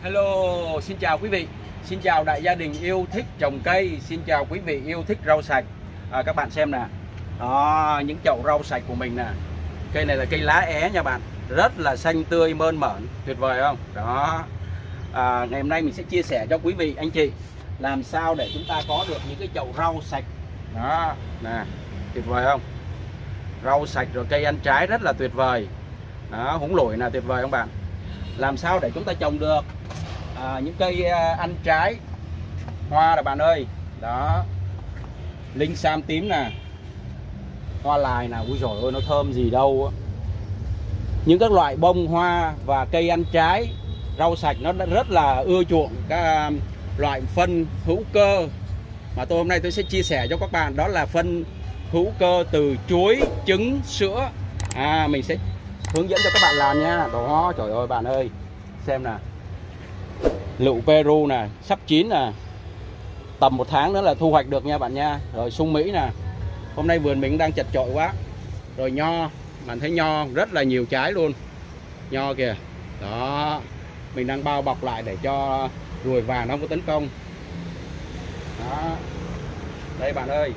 Hello, xin chào quý vị. Xin chào đại gia đình yêu thích trồng cây. Xin chào quý vị yêu thích rau sạch. Các bạn xem nè. Đó, những chậu rau sạch của mình nè. Cây này là cây lá é nha bạn. Rất là xanh tươi mơn mởn, tuyệt vời không? Đó. Ngày hôm nay mình sẽ chia sẻ cho quý vị anh chị làm sao để chúng ta có được những cái chậu rau sạch. Đó, nè, tuyệt vời không? Rau sạch rồi cây ăn trái rất là tuyệt vời. Đó, húng lủi là tuyệt vời không bạn? Làm sao để chúng ta trồng được những cây ăn trái hoa nè bạn ơi. Đó, linh sam tím nè, hoa lài nè, ui dồi ôi nó thơm gì đâu. Những các loại bông hoa và cây ăn trái rau sạch nó rất là ưa chuộng các loại phân hữu cơ mà hôm nay tôi sẽ chia sẻ cho các bạn. Đó là phân hữu cơ từ chuối, trứng, sữa. Mình sẽ hướng dẫn cho các bạn làm nha. Đó, trời ơi bạn ơi, xem nè, lựu Peru nè, sắp chín nè, tầm 1 tháng nữa là thu hoạch được nha bạn nha. Rồi sung Mỹ nè, hôm nay vườn mình đang chật chội quá. Rồi nho, bạn thấy nho rất là nhiều trái luôn, nho kìa. Đó, mình đang bao bọc lại để cho ruồi vàng nó không có tấn công. Đó, đây bạn ơi.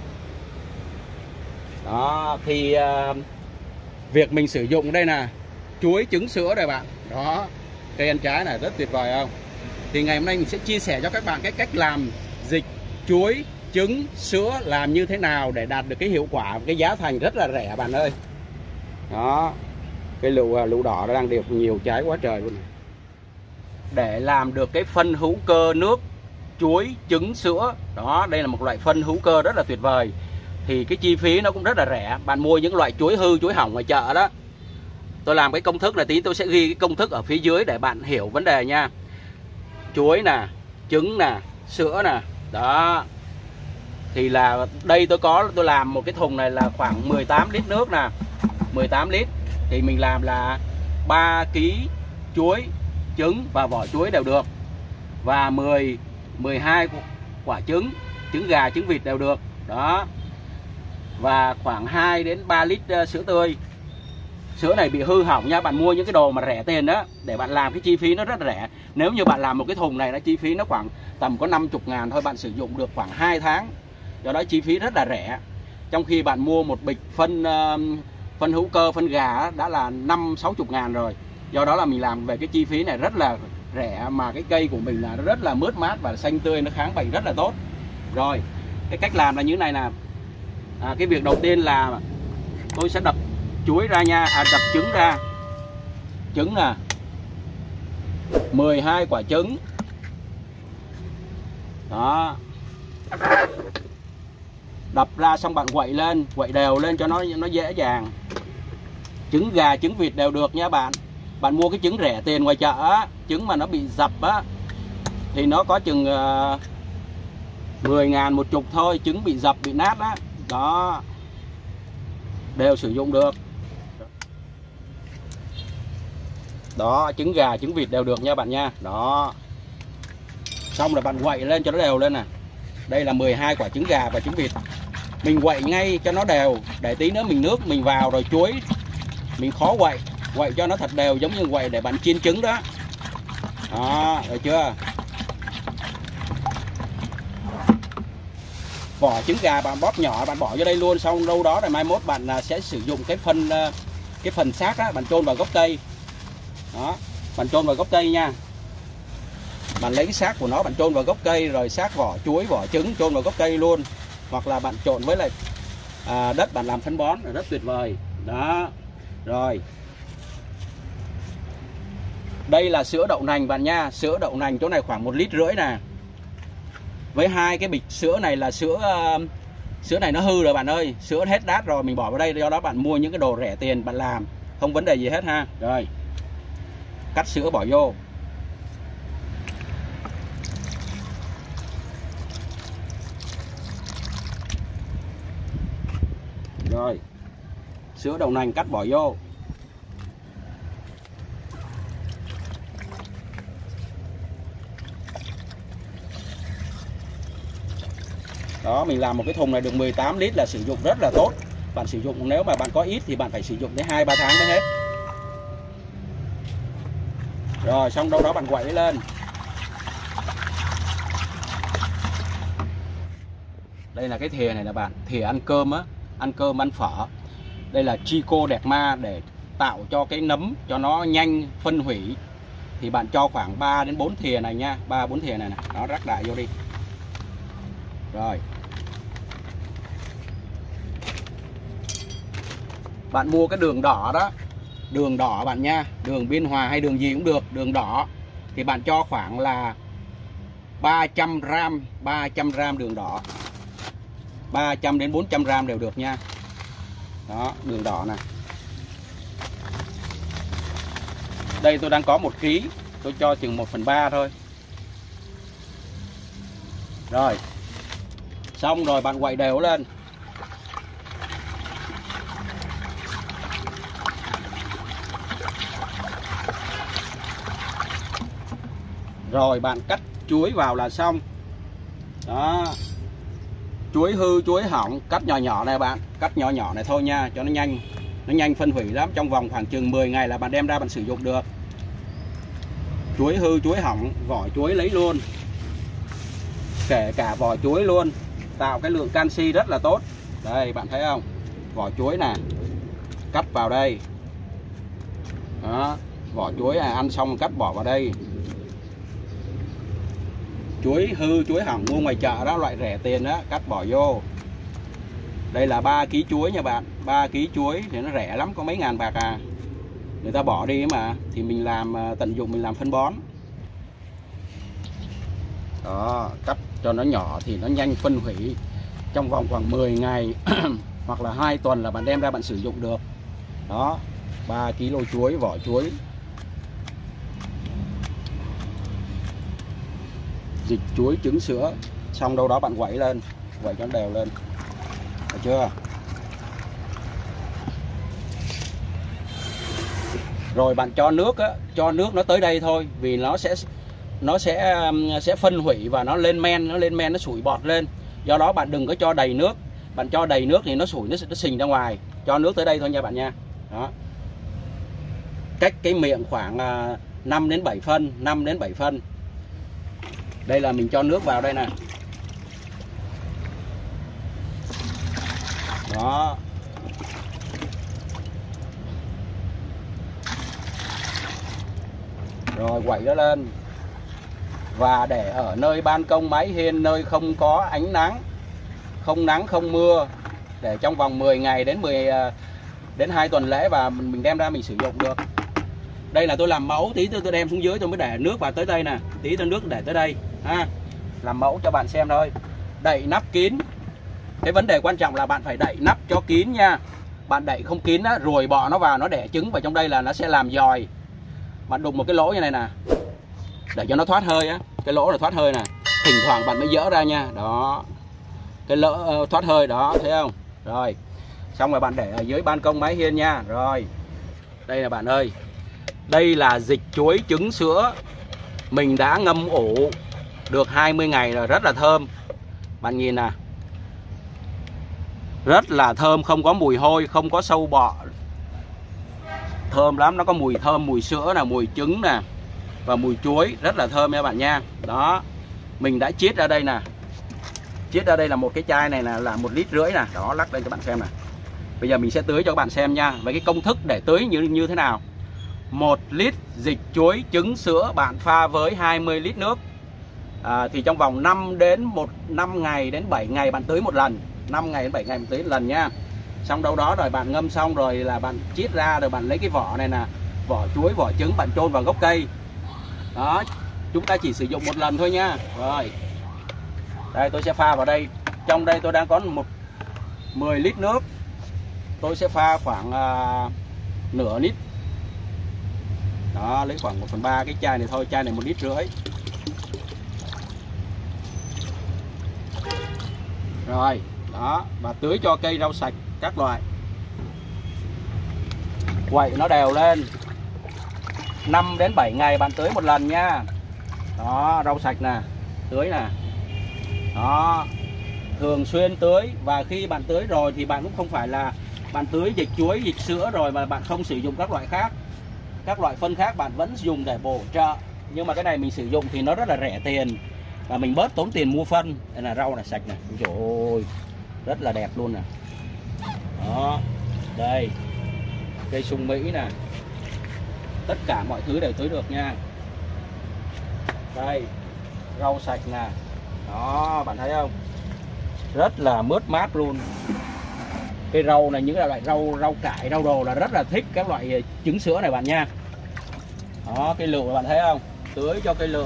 Đó, thì việc mình sử dụng đây nè, chuối, trứng, sữa đây bạn. Đó, cây ăn trái này rất tuyệt vời không? Thì ngày hôm nay mình sẽ chia sẻ cho các bạn cái cách làm dịch chuối, trứng, sữa làm như thế nào để đạt được cái hiệu quả, cái giá thành rất là rẻ bạn ơi. Đó, cái lựu đỏ nó đang được nhiều trái quá trời luôn. Để làm được cái phân hữu cơ nước chuối, trứng, sữa, đó, đây là một loại phân hữu cơ rất là tuyệt vời. Thì cái chi phí nó cũng rất là rẻ. Bạn mua những loại chuối hư, chuối hỏng ngoài chợ đó. Tôi làm cái công thức là tí tôi sẽ ghi cái công thức ở phía dưới để bạn hiểu vấn đề nha. Chuối nè, trứng nè, sữa nè. Đó. Thì là đây tôi làm một cái thùng này là khoảng 18 lít nước nè. 18 lít. Thì mình làm là 3 kg chuối, trứng và vỏ chuối đều được. Và 12 quả trứng, trứng gà, trứng vịt đều được. Đó. Và khoảng 2 đến 3 lít sữa tươi. Sữa này bị hư hỏng nha, bạn mua những cái đồ mà rẻ tiền đó để bạn làm, cái chi phí nó rất rẻ. Nếu như bạn làm một cái thùng này nó chi phí nó khoảng tầm có 50.000 thôi, bạn sử dụng được khoảng 2 tháng. Do đó chi phí rất là rẻ. Trong khi bạn mua một bịch phân hữu cơ, phân gà đã là 50-60 ngàn rồi. Do đó là mình làm về cái chi phí này rất là rẻ, mà cái cây của mình là rất là mướt mát và xanh tươi, nó kháng bệnh rất là tốt. Rồi, cái cách làm là như thế này nè. Cái việc đầu tiên là tôi sẽ đập chuối ra nha, đập trứng ra. Trứng nè, 12 quả trứng. Đó, đập ra xong bạn quậy lên, quậy đều lên cho nó dễ dàng. Trứng gà, trứng vịt đều được nha bạn. Bạn mua cái trứng rẻ tiền ngoài chợ á, trứng mà nó bị dập á thì nó có chừng 10.000 một chục thôi, trứng bị dập, bị nát á. Đó, đều sử dụng được. Đó, trứng gà, trứng vịt đều được nha bạn nha. Đó, xong rồi bạn quậy lên cho nó đều lên nè. Đây là 12 quả trứng gà và trứng vịt. Mình quậy ngay cho nó đều, để tí nữa mình nước mình vào rồi chuối mình khó quậy. Quậy cho nó thật đều, giống như quậy để bạn chiên trứng đó. Đó, được chưa? Vỏ trứng gà bạn bóp nhỏ, bạn bỏ vô đây luôn. Xong đâu đó rồi mai mốt bạn sẽ sử dụng cái phần xác á, bạn chôn vào gốc cây. Đó, bạn chôn vào gốc cây nha. Bạn lấy cái xác của nó bạn chôn vào gốc cây, rồi xác vỏ chuối, vỏ trứng chôn vào gốc cây luôn. Hoặc là bạn trộn với lại đất bạn làm phân bón là rất tuyệt vời. Đó. Rồi. Đây là sữa đậu nành bạn nha. Sữa đậu nành chỗ này khoảng 1,5 lít nè. Với 2 cái bịch sữa này là sữa này nó hư rồi bạn ơi. Sữa hết đát rồi, mình bỏ vào đây. Do đó bạn mua những cái đồ rẻ tiền bạn làm, không vấn đề gì hết ha. Rồi, cắt sữa bỏ vô. Rồi, sữa đậu nành cắt bỏ vô. Đó, mình làm một cái thùng này được 18 lít là sử dụng rất là tốt. Bạn sử dụng, nếu mà bạn có ít thì bạn phải sử dụng tới 2-3 tháng mới hết. Rồi xong đâu đó bạn quậy lên. Đây là cái thìa này là bạn, thìa ăn cơm á, ăn cơm ăn phở. Đây là Trichoderma để tạo cho cái nấm cho nó nhanh phân hủy. Thì bạn cho khoảng 3 đến 4 thìa này nha, 3-4 thìa này, nó rắc đại vô đi. Rồi. Bạn mua cái đường đỏ đó, đường đỏ bạn nha, đường Biên Hòa hay đường gì cũng được, đường đỏ thì bạn cho khoảng là 300 gram đường đỏ. 300 đến 400 gram đều được nha. Đó, đường đỏ này. Đây tôi đang có 1 kg, tôi cho chừng 1/3 thôi. Rồi. Xong rồi bạn quậy đều lên. Rồi bạn cắt chuối vào là xong. Đó. Chuối hư, chuối hỏng cắt nhỏ nhỏ này bạn, cắt nhỏ nhỏ này thôi nha, cho nó nhanh phân hủy lắm. Trong vòng khoảng chừng 10 ngày là bạn đem ra bạn sử dụng được. Chuối hư, chuối hỏng, vỏ chuối lấy luôn, kể cả vỏ chuối luôn, tạo cái lượng canxi rất là tốt. Đây bạn thấy không, vỏ chuối nè, cắt vào đây. Đó, vỏ chuối này ăn xong cắt bỏ vào đây. Chuối hư, chuối hỏng mua ngoài chợ đó, loại rẻ tiền đó, cắt bỏ vô. Đây là 3 kg chuối nha bạn, 3 kg chuối thì nó rẻ lắm, có mấy ngàn bạc à. Người ta bỏ đi mà, thì mình làm tận dụng, mình làm phân bón. Đó, cắt cho nó nhỏ thì nó nhanh phân hủy. Trong vòng khoảng 10 ngày hoặc là 2 tuần là bạn đem ra bạn sử dụng được. Đó, 3 kg chuối, vỏ chuối. Dịch chuối trứng sữa. Xong đâu đó bạn quậy lên, quậy cho nó đều lên. Được chưa? Rồi bạn cho nước á, cho nước nó tới đây thôi, vì nó sẽ phân hủy và nó lên men, nó sủi bọt lên. Do đó bạn đừng có cho đầy nước. Bạn cho đầy nước thì nó sủi, nó xình ra ngoài. Cho nước tới đây thôi nha bạn nha. Đó. Cách cái miệng khoảng 5 đến 7 phân, 5 đến 7 phân. Đây là mình cho nước vào đây nè. Đó. Rồi quậy nó lên. Và để ở nơi ban công mái hiên, nơi không có ánh nắng, không nắng không mưa, để trong vòng 10 ngày đến 2 tuần lễ và mình đem ra mình sử dụng được. Đây là tôi làm mẫu, tí tôi đem xuống dưới tôi mới để nước vào tới đây nè, tí tôi nước để tới đây ha. Làm mẫu cho bạn xem thôi. Đậy nắp kín. Cái vấn đề quan trọng là bạn phải đậy nắp cho kín nha. Bạn đậy không kín á, ruồi bọ nó vào nó đẻ trứng vào trong đây là nó sẽ làm giòi. Bạn đục một cái lỗ như này nè, để cho nó thoát hơi á, cái lỗ là thoát hơi nè. Thỉnh thoảng bạn mới dỡ ra nha. Đó, cái lỗ thoát hơi đó, thấy không? Rồi, xong rồi bạn để ở dưới ban công mái hiên nha. Rồi, đây là bạn ơi, đây là dịch chuối trứng sữa. Mình đã ngâm ủ được 20 ngày rồi, rất là thơm. Bạn nhìn nè, rất là thơm, không có mùi hôi, không có sâu bọ. Thơm lắm, nó có mùi thơm, mùi sữa nè, mùi trứng nè, và mùi chuối, rất là thơm nha bạn nha. Đó, mình đã chiết ra đây nè. Chiết ra đây là một cái chai này là 1,5 lít nè. Đó, lắc lên cho bạn xem nè. Bây giờ mình sẽ tưới cho các bạn xem nha. Với cái công thức để tưới như thế nào. 1 lít dịch chuối trứng sữa bạn pha với 20 lít nước. Thì trong vòng 5 ngày đến 7 ngày bạn tưới một lần. 5 ngày đến 7 ngày mình tưới một lần nha. Xong đâu đó rồi bạn ngâm xong rồi là bạn chiết ra, rồi bạn lấy cái vỏ này nè, vỏ chuối, vỏ trứng bạn chôn vào gốc cây. Đó, chúng ta chỉ sử dụng một lần thôi nha. Rồi, đây tôi sẽ pha vào đây. Trong đây tôi đang có 10 lít nước. Tôi sẽ pha khoảng nửa lít. Đó, lấy khoảng 1/3 cái chai này thôi. Chai này 1,5 lít. Rồi, đó, và tưới cho cây rau sạch các loại. Quậy nó đều lên. 5 đến 7 ngày bạn tưới một lần nha. Đó, rau sạch nè, tưới nè. Đó, thường xuyên tưới. Và khi bạn tưới rồi thì bạn cũng không phải là bạn tưới dịch chuối, dịch sữa rồi mà bạn không sử dụng các loại khác. các loại phân khác bạn vẫn dùng để bổ trợ, nhưng mà cái này mình sử dụng thì nó rất là rẻ tiền và mình bớt tốn tiền mua phân. Đây là rau là sạch này, trời ơi, rất là đẹp luôn nè. Đó, đây cây sung Mỹ nè, tất cả mọi thứ đều tưới được nha. Đây rau sạch nè, đó bạn thấy không, rất là mướt mát luôn. Cây rau này, những loại rau cải, rau đồ là rất là thích các loại trứng sữa này bạn nha. Đó, cây lựu bạn thấy không, tưới cho cây lựu.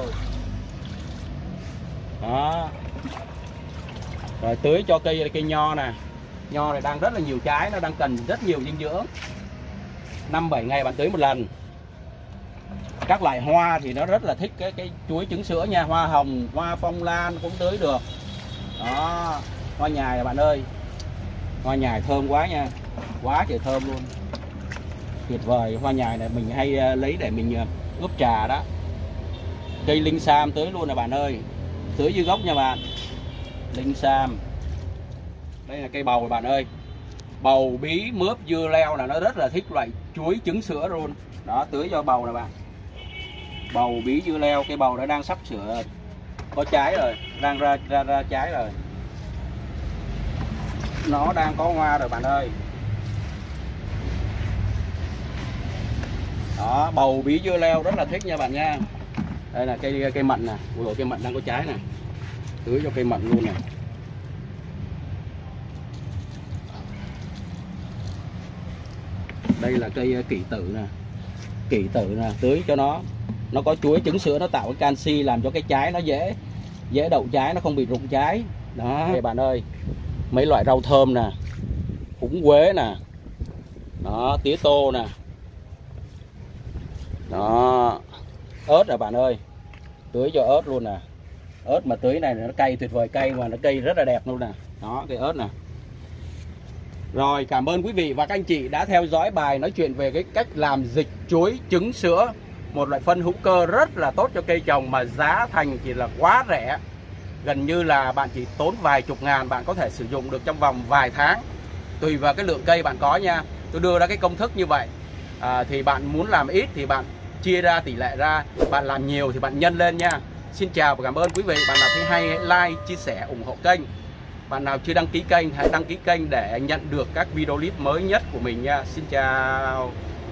Đó, rồi tưới cho cây nho nè. Nho này đang rất là nhiều trái, nó đang cần rất nhiều dinh dưỡng. 5-7 ngày bạn tưới một lần. Các loại hoa thì nó rất là thích cái chuối trứng sữa nha. Hoa hồng, hoa phong lan cũng tưới được. Đó, hoa nhài này bạn ơi, hoa nhài thơm quá nha, quá trời thơm luôn, tuyệt vời. Hoa nhài này mình hay lấy để mình ướp trà đó. Cây linh sam tưới luôn nè bạn ơi, tưới dưới gốc nha bạn. Linh sam. Đây là cây bầu bạn ơi, bầu, bí, mướp, dưa leo là nó rất là thích loại chuối trứng sữa luôn. Đó, tưới cho bầu nè bạn. Bầu, bí, dưa leo, cây bầu nó đang sắp sửa có trái rồi, đang ra trái rồi, nó đang có hoa rồi bạn ơi. Đó, bầu, bí, dưa leo rất là thích nha bạn nha. Đây là cây mận nè, ủa, cây mận đang có trái nè, tưới cho cây mận luôn nè. Đây là cây kỷ tử nè, kỷ tử nè, tưới cho nó có chuối trứng sữa, nó tạo cái canxi làm cho cái trái nó dễ đậu trái, nó không bị rụng trái. Đó các bạn ơi, mấy loại rau thơm nè, húng quế nè, đó, tía tô nè, đó, ớt nè bạn ơi, tưới cho ớt luôn nè. Ớt mà tưới này nó cay tuyệt vời, cay mà nó cây rất là đẹp luôn nè. Đó, cây ớt nè. Rồi, cảm ơn quý vị và các anh chị đã theo dõi bài nói chuyện về cái cách làm dịch chuối trứng sữa, một loại phân hữu cơ rất là tốt cho cây trồng mà giá thành thì là quá rẻ. Gần như là bạn chỉ tốn vài chục ngàn, bạn có thể sử dụng được trong vòng vài tháng, tùy vào cái lượng cây bạn có nha. Tôi đưa ra cái công thức như vậy. Thì bạn muốn làm ít thì bạn chia ra tỷ lệ ra, bạn làm nhiều thì bạn nhân lên nha. Xin chào và cảm ơn quý vị. Bạn nào thấy hay hãy like, chia sẻ, ủng hộ kênh. Bạn nào chưa đăng ký kênh hãy đăng ký kênh để nhận được các video clip mới nhất của mình nha. Xin chào.